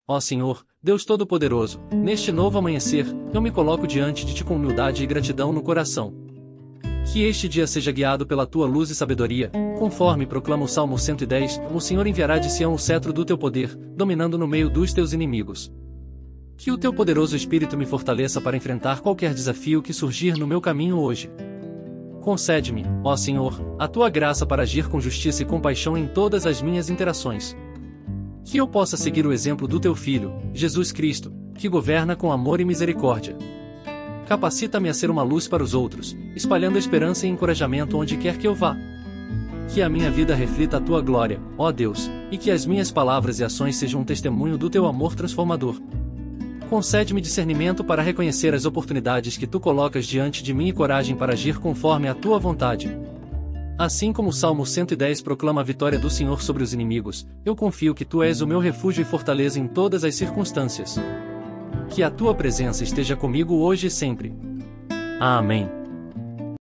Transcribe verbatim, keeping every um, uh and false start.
Ó Senhor, Deus Todo-Poderoso, neste novo amanhecer, eu me coloco diante de Ti com humildade e gratidão no coração. Que este dia seja guiado pela Tua luz e sabedoria, conforme proclama o Salmo cento e dez, o Senhor enviará de Sião o cetro do Teu poder, dominando no meio dos Teus inimigos. Que o Teu poderoso Espírito me fortaleça para enfrentar qualquer desafio que surgir no meu caminho hoje. Concede-me, ó Senhor, a Tua graça para agir com justiça e compaixão em todas as minhas interações. Que eu possa seguir o exemplo do Teu Filho, Jesus Cristo, que governa com amor e misericórdia. Capacita-me a ser uma luz para os outros, espalhando esperança e encorajamento onde quer que eu vá. Que a minha vida reflita a Tua glória, ó Deus, e que as minhas palavras e ações sejam um testemunho do Teu amor transformador. Concede-me discernimento para reconhecer as oportunidades que Tu colocas diante de mim e coragem para agir conforme a Tua vontade. Assim como o Salmo cento e dez proclama a vitória do Senhor sobre os inimigos, eu confio que Tu és o meu refúgio e fortaleza em todas as circunstâncias. Que a Tua presença esteja comigo hoje e sempre. Amém.